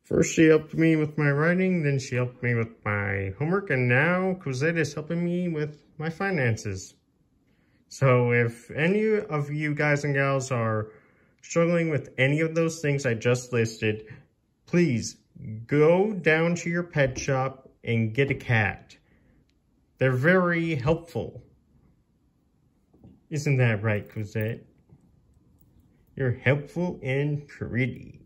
First she helped me with my writing, then she helped me with my homework, and now Cosette is helping me with my finances. So if any of you guys and gals are struggling with any of those things I just listed, please go down to your pet shop and get a cat. They're very helpful. Isn't that right, Cosette? You're helpful and pretty.